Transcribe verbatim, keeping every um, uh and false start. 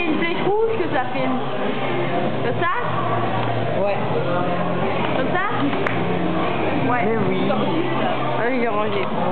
c'est une flèche rouge que ça filme. Comme ça? Ouais. Comme ça? Ouais. Mais oui. Ah, il est rangé.